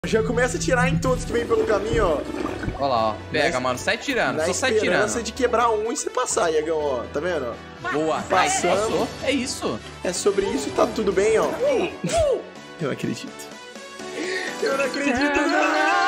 Já começa a tirar em todos que vem pelo caminho, ó. Olha lá, ó. Pega, mano. Sai tirando. Só sai tirando. Na de quebrar um e você passar, Iagão, ó. Tá vendo? Boa. Passando. É isso. É sobre isso, tá tudo bem, ó. Eu não acredito. Eu não acredito, não!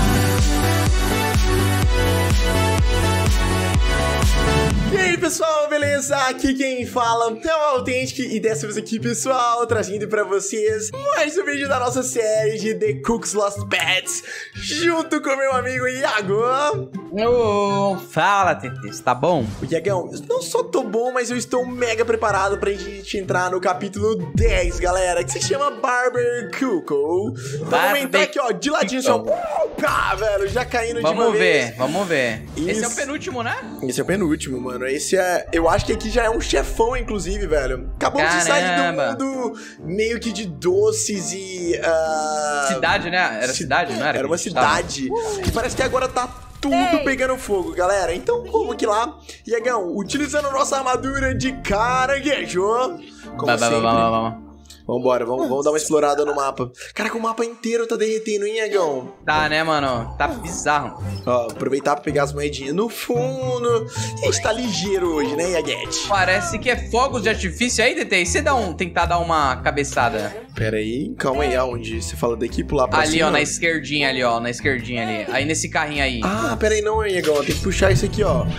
E aí, pessoal, beleza? Aqui quem fala é o Authentic e dessa vez aqui, pessoal, trazendo pra vocês mais um vídeo da nossa série de The Cook's Lost Pets, junto com meu amigo Iago. Fala, Tetê, tá bom? Iagão, eu não só tô bom, mas eu estou mega preparado pra gente entrar no capítulo 10, galera, que se chama Barber Cuckoo. Então vamos entrar aqui, ó, de ladinho, só. Pá, velho, já caindo de uma vez. Vamos ver. Isso. Esse é o penúltimo, né? Esse é o penúltimo, mano. Esse é... Eu acho que aqui já é um chefão, inclusive, velho. Acabou de sair do mundo meio que de doces e... Cidade, né? Era cidade, não era? Era uma cidade. E parece que agora tá tudo pegando fogo, galera. Então, vamos que lá. Iagão, utilizando nossa armadura de caranguejo. Como sempre. Vambora, vamos dar uma explorada no mapa. Caraca, o mapa inteiro tá derretendo, hein, Iagão? Tá, né, mano? Tá bizarro. Ó, aproveitar pra pegar as moedinhas no fundo. A gente tá ligeiro hoje, né, Iaguete? Parece que é fogos de artifício aí, Tetê. E você tentar dar uma cabeçada? Pera aí, calma aí, aonde? Você fala daqui pular pra cima? Ali, ó, na esquerdinha ali, ó. Na esquerdinha ali. Aí nesse carrinho aí. Ah, pera aí não, Iagão. Tem que puxar isso aqui, ó.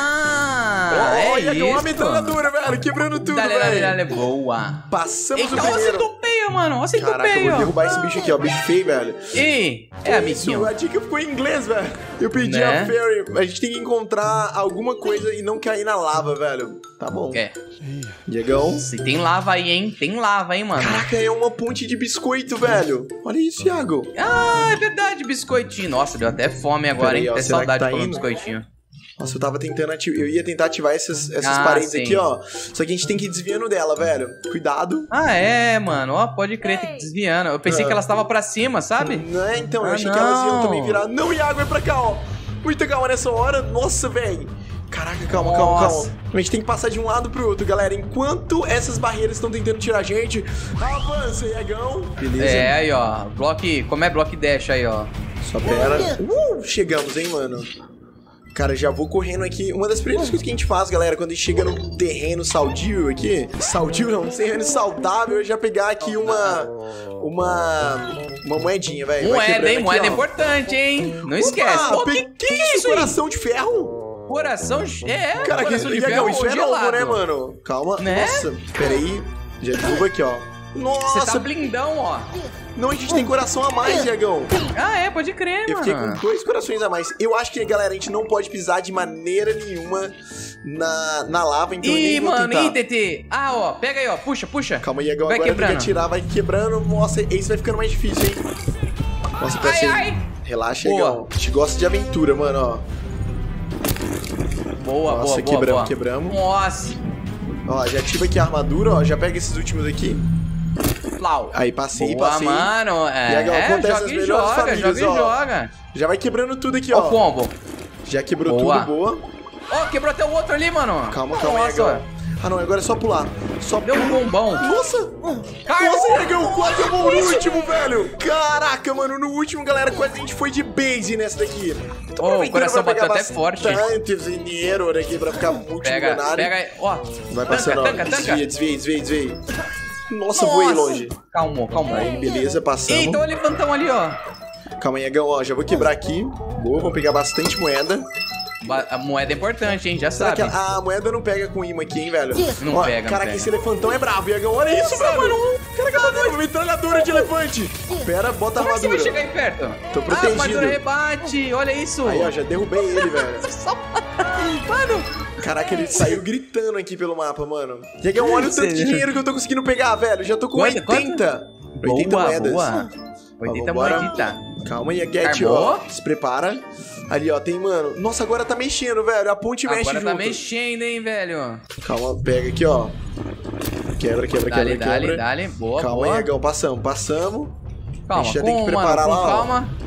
É Iagão, isso. a metralhadora, velho. Quebrando tudo, velho. Dale, boa. Passamos o então, primeiro. Você topeia, mano. Você Caraca, topeia. eu vou derrubar esse bicho aqui, ó. Bicho feio, velho. Ih, amiguinho. A dica ficou em inglês, velho. Eu pedi a Fairy. A gente tem que encontrar alguma coisa e não cair na lava, velho. Tá bom. Iagão. Se tem lava aí, hein? Tem lava, hein, mano? Caraca, é uma ponte de biscoito, velho. Olha isso, Iago. Ah, é verdade, biscoitinho. Nossa, deu até fome agora, hein? Ó, Até será saudade que tá de comer indo? biscoitinho. Nossa, eu tava tentando ativar. Eu ia tentar ativar essas paredes sim. aqui, ó. Só que a gente tem que ir desviando dela, velho. Cuidado. Ah, é, mano. Ó, pode crer, tem que ir desviando. Eu pensei que elas estavam pra cima, sabe? Não é, então. Eu achei que elas iam também virar. Não, Iago, é pra cá, ó. Muita calma nessa hora. Nossa, velho. Caraca, calma. A gente tem que passar de um lado pro outro, galera. Enquanto essas barreiras estão tentando tirar a gente, avança, Iagão. Beleza. É, aí, ó. Como é block dash aí, ó. Só pera. Chegamos, hein, mano. Cara, já vou correndo aqui. Uma das primeiras coisas que a gente faz, galera, quando a gente chega num terreno saudio aqui... Saudio não, um terreno saudável, é já pegar aqui uma moedinha, velho. Moeda, hein? Aqui, Moeda ó. é importante, hein? Não esquece. Pô, que é isso? Coração de ferro? Coração... Cara, coração de Iagão, ferro isso é gelado. novo, né, mano? Calma. Né? Nossa, pera aí. Já derruba aqui, ó. Nossa. Você tá blindão, ó. Não, a gente tem coração a mais, Iagão. Ah, é? Pode crer, Eu mano. fiquei com 2 corações a mais. Eu acho que, galera, a gente não pode pisar de maneira nenhuma na lava, então eu nem vou mano, tentar. TT. Ah, ó, pega aí, ó. Puxa. Calma aí, Iagão. Vai Agora quebrando. tem que atirar, vai quebrando. Nossa, esse vai ficando mais difícil, hein? Nossa, parece... Ai. Relaxa, Iagão. A gente gosta de aventura, mano, ó. Boa, Nossa, boa. quebramos. Nossa. Ó, já ativa aqui a armadura, ó. Já pega esses últimos aqui. Flau. Aí, passei. Mano. Iagão, acontece as melhores famílias, ó. Joga. Já vai quebrando tudo aqui, Ó ó. o combo. Já quebrou tudo, boa. Ó, quebrou até o outro ali, mano. Calma, Iagão. Ah, não, agora é só pular. Só deu um bombão. Nossa, Iagão, quase eu vou no último, velho. Caraca, mano, no último, galera, quase a gente foi de base nessa daqui. O coração bateu até forte. Bastante dinheiro aqui pra ficar multimilionário. Pega aí, ó. Vai passando, tanca. Desvia. Nossa, voei longe. Calma. Aí, beleza, passamos. Eita, o elefantão ali, ó. Calma aí, Iagão, ó, já vou quebrar aqui. Boa, vou pegar bastante moeda. A moeda é importante, hein? Já Será sabe. que a moeda não pega com imã aqui, hein, velho? Não pega. Caraca, esse elefantão é bravo, Iagão. Olha isso, velho. Caraca, tá dando uma metralhadora de elefante. Pera, bota a Como é que você armadura. vai chegar aí perto? Tô protegido. A armadura rebate. Olha isso. Aí, ó, já derrubei ele, velho. Mano. Caraca, ele saiu gritando aqui pelo mapa, mano. Iagão, olha o tanto de dinheiro que eu tô conseguindo pegar, velho. Já tô com 80 moedas. Boa. 80 moeditas. Calma aí, Get, ó. Se prepara. Ali, ó, tem, mano. Nossa, agora tá mexendo, velho. A ponte mexe junto. Agora tá mexendo, hein, velho. Calma, pega aqui, ó. Quebra. Dale. Boa, calma boa. aí, Iagão. Passamos. Calma, A gente já tem que preparar com lá, calma. ó.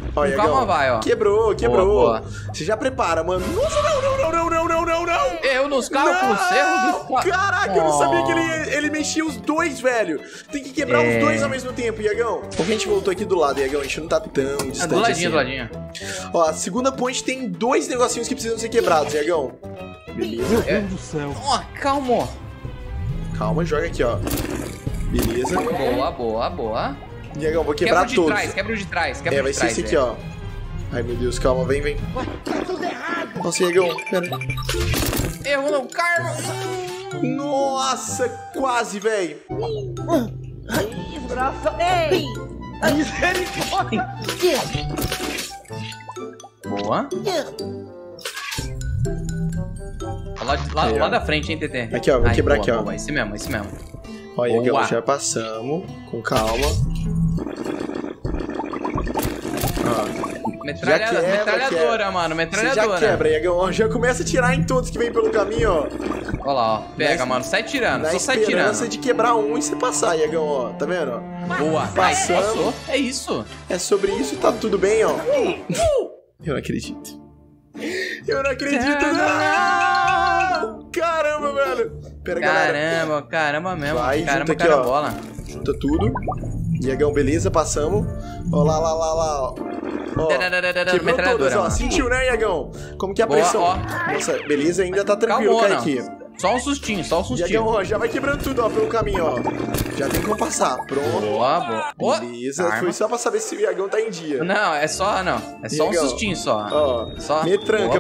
Ó, Com calma vai, ó. Quebrou. Boa. Você já prepara, mano. Nossa, não. Erro nos cálculos, Caraca, eu não sabia que ele mexia os dois, velho. Tem que quebrar os dois ao mesmo tempo, Iagão. Porque a gente voltou aqui do lado, Iagão. A gente não tá tão distante do ladinho, assim. do ladinho. Ó, a segunda ponte tem dois negocinhos que precisam ser quebrados, Iagão. Beleza. Meu Deus do céu. Ó, calma. Calma, joga aqui, ó. Beleza. Boa. Iagão, vou quebrar todos. Quebra o de trás. Vai ser esse aqui, ó. Ai, meu Deus, calma, vem. Nossa, Iagão, pera. Erro no karma. Nossa, quase, velho. Desgraça. Ei! Misericórdia! Boa. Lá da frente, hein, TT? Aqui, ó, vou quebrar boa, aqui, ó. Boa. Esse mesmo. Ó, Iagão, já passamos. Com calma. Ó. Metralhadora, mano. Metralhadora. Você já quebra, Iagão. Já começa a tirar em todos que vem pelo caminho, ó. Olha lá, ó. Pega, mano. Sai tirando. Só sai tirando. Na esperança de quebrar um e você passar, Iagão, ó. Tá vendo? Boa. Passamos. É isso. É sobre isso, tá tudo bem, ó. Eu não acredito. Não! Caramba, velho. Pera, galera. Caramba mesmo. Vai, caramba, junta aqui, ó. bola. Junta tudo. Iagão, beleza, passamos. Ó, lá, ó. Quebrou todas, ó. Sentiu, né, Iagão? Como que é a pressão? Ó. Nossa, beleza, ainda tá tranquilo, cai aqui. Só um sustinho. Iagão, ó, já vai quebrando tudo, ó, pelo caminho, ó. Já tem como passar. Pronto. Boa. Beleza, foi só pra saber se o Iagão tá em dia. Não, é só um sustinho só. Ó, só. Me tranca,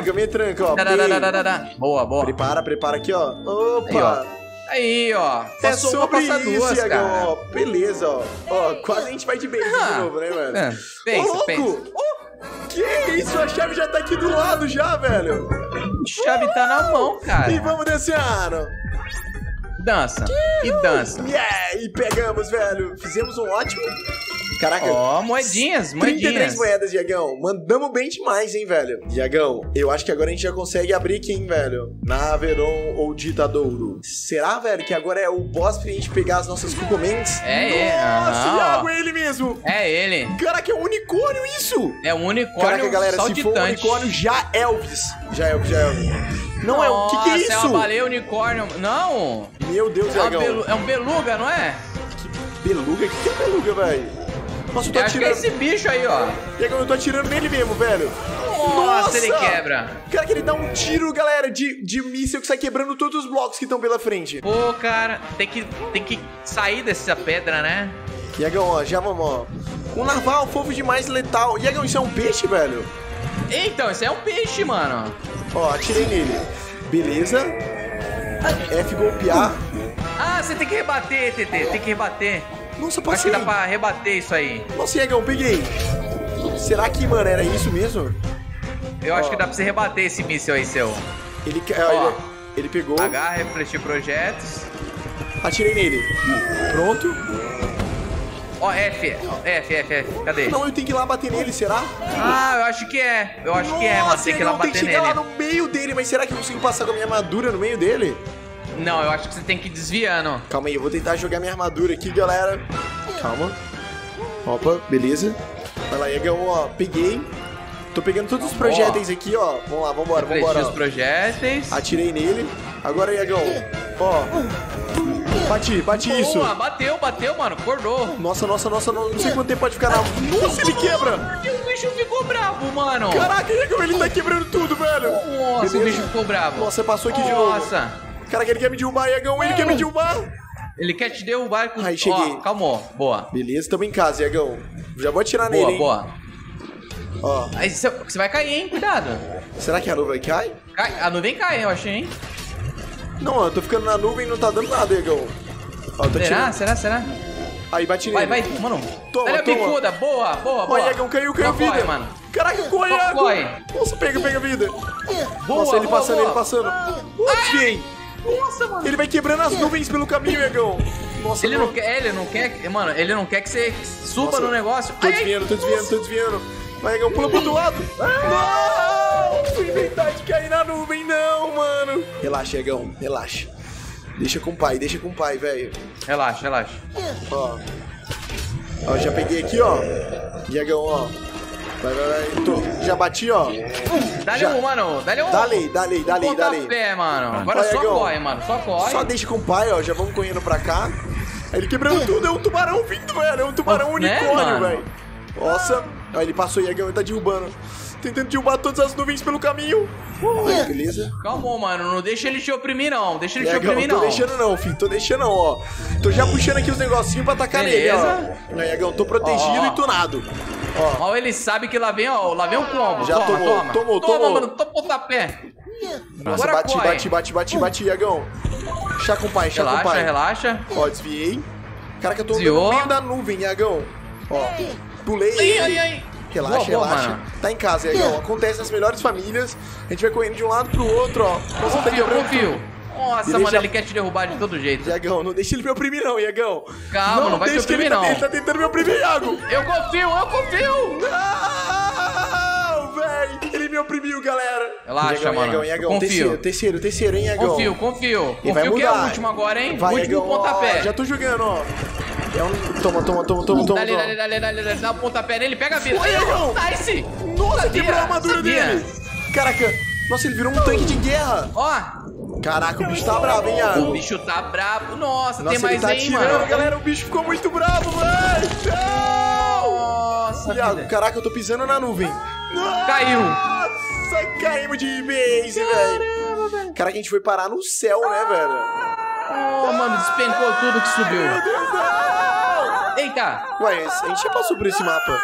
ó. Boa. Prepara aqui, ó. Opa. Aí, ó. Passou uma, passa duas, Iagão, cara. Ó, beleza, ó. Ó, quase a gente vai de base de novo, né, mano? Pensa. Que isso? A chave já tá aqui do lado já, velho. A chave tá na mão, cara. E vamos descendo. Dança. Yeah, e pegamos, velho. Fizemos um ótimo... Caraca. Ó, moedinhas. 33 moedas, Iagão. Mandamos bem demais, hein, velho. Iagão, eu acho que agora a gente já consegue abrir aqui, hein, velho. Naveron ou Ditadouro. Será, velho, que agora é o boss pra gente pegar as nossas cucumentes? Nossa, Iago, é ele mesmo. É ele. Caraca, é um unicórnio isso. É um unicórnio. Caraca, galera, se for um unicórnio, já Elvis. Já Elvis. Não é o que é isso? É uma baleia unicórnio. Não. Meu Deus, Iagão. É um beluga, não é? Beluga? O que é beluga, velho? Nossa, eu tô acho atirando. que é esse bicho aí, ó. Iagão, eu tô atirando nele mesmo, velho. Nossa, ele quebra. Cara, que ele dá um tiro, galera, de míssil que sai quebrando todos os blocos que estão pela frente. Pô, cara, tem que sair dessa pedra, né? Iagão, ó, já vamos, ó. Um narval fofo demais, letal. Iagão, isso é um peixe, velho? Então, isso é um peixe, mano. Ó, atirei nele. Beleza. F golpear. Ah, você tem que rebater, TT. Tem que rebater. Nossa, passei. Acho que dá pra rebater isso aí. Nossa, Iagão, peguei. Será que, mano, era isso mesmo? Eu acho que dá pra você rebater esse míssil aí, seu. Ele pegou. H, refletir projetos. Atirei nele. Pronto. Ó, F. Cadê? Não, eu tenho que ir lá bater nele, será? Ah, eu acho que é. Mano. Tem que ir lá bater nele. Tem que chegar lá no meio dele, mas será que eu consigo passar com a minha armadura no meio dele? Não, eu acho que você tem que ir desviando. Calma aí, eu vou tentar jogar minha armadura aqui, galera. Calma. Opa, beleza. Vai lá, Iagão, ó, peguei. Tô pegando todos os projéteis aqui, ó. Vamos lá, vambora. Os projéteis. Atirei nele. Agora, Iagão, ó. Bati boa, isso. Bateu, mano. Acordou. Nossa, não sei quanto tempo pode ficar na... Nossa, ele quebra. O bicho ficou bravo, mano. Caraca, Iagão, ele tá quebrando tudo, velho. Nossa, o bicho ficou bravo. Nossa, passou aqui de novo. Nossa. Caraca, ele quer me derrubar, Iagão, ele quer me derrubar. Ele quer te derrubar com... Aí, cheguei. Ó, calmou, boa. Beleza, tamo em casa, Iagão. Já vou atirar nele, hein. Boa. Ó. Aí você vai cair, hein, cuidado. Será que a nuvem cai? A nuvem cai, eu achei, hein. Não, eu tô ficando na nuvem e não tá dando nada, Iagão. Ó, tô tirando. Será? Aí, bati nele. Vai, mano. Toma. Olha a bicuda, boa. Ó, Iagão, caiu vida. Corre, mano. Caraca, corre, Iagão. Corre. Nossa, pega vida. Boa, nossa, ele boa. passando. Desviei. Nossa, mano. Ele vai quebrando as nuvens pelo caminho, Iagão. Nossa, ele não quer, mano, ele não quer que você suba no negócio. Tô desviando. Vai, Iagão, pula pro outro lado. Não! Fui inventar de cair na nuvem, não, mano. Relaxa, Iagão, relaxa. Deixa com o pai, velho. Relaxa. Ó, já peguei aqui, ó. Iagão, ó. Já bati, ó. Dá-lhe um, mano. Dá-lhe um. Dá-lhe. Pontapé, mano. Agora Olha, só Gão. corre, mano. Só corre. Só deixa com o pai, ó. Já vamos correndo pra cá. Aí ele quebrando tudo. É um tubarão vindo, velho. É um tubarão unicórnio, velho. Nossa. Aí ele passou, Iagão, ele tá derrubando. Tentando derrubar todas as nuvens pelo caminho. Aí, beleza. Calma, mano. Não deixa ele te oprimir, não. Deixa ele te Iagão, oprimir, tô não. deixando não, filho. Tô deixando não, ó. Tô já puxando aqui os negocinhos pra atacar nele, ó. Aí, Iagão, tô protegido e tunado. Ó, ele sabe que lá vem, ó. Lá vem um combo. Já tomou. Toma, mano. Toma pontapé. Nossa, Agora bate, Iagão. Chá com o pai, chá com o pai. Relaxa. Ó, desviei. Caraca, eu tô andando no meio da nuvem, Iagão. Ó, pulei. Ai. Relaxa. Mano. Tá em casa, Iagão. Acontece nas melhores famílias. A gente vai correndo de um lado pro outro, ó. Confio. Nossa, mano, ele quer te derrubar de todo jeito. Iagão, não deixa ele me oprimir não, Iagão. Calma, não vai te oprimir não. Ele tá tentando me oprimir, Iago. Eu confio. Não, velho. Ele me oprimiu, galera. Relaxa, mano. Iagão, confio. Terceiro, hein, Iagão. Confio. Ele vai Confio que é mudar. o último agora, hein? Vai, último Iagão, pontapé. ó, já tô jogando, ó. Toma. Dá um pontapé nele, pega a vida. Foi, Iagão. Nice. Nossa, quebrou a armadura dele. Caraca. Nossa, ele virou um tanque de guerra. Ó. Caraca, o bicho tá bravo, hein, Iago? O bicho tá bravo. Nossa, tem ele mais tá aí, atirando, mano. galera. O bicho ficou muito bravo, velho. Nossa, Iago, caraca, eu tô pisando na nuvem. Caiu. Nossa, caímos de vez, velho. Caraca, a gente foi parar no céu, né, velho? Oh, mano, despencou tudo que subiu. Meu Deus, não. Eita. Ué, a gente já passou por esse mapa.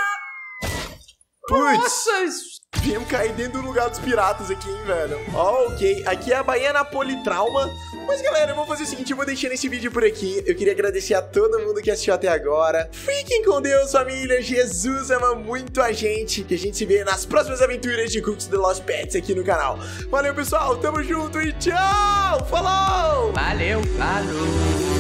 Putz. Nossa, isso... Viemos cair dentro do lugar dos piratas aqui, hein, velho. Ó, ok. Aqui é a Baía Napolitrauma. Mas, galera, eu vou fazer o seguinte, eu vou deixando esse vídeo por aqui. Eu queria agradecer a todo mundo que assistiu até agora. Fiquem com Deus, família. Jesus ama muito a gente. Que a gente se vê nas próximas aventuras de Cooks The Lost Pets aqui no canal. Valeu, pessoal. Tamo junto e tchau. Falou! Valeu, falou.